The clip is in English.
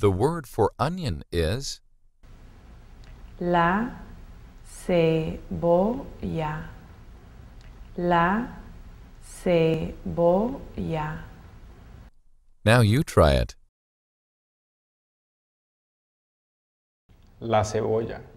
The word for onion is La cebolla. La cebolla. Now you try it. La cebolla.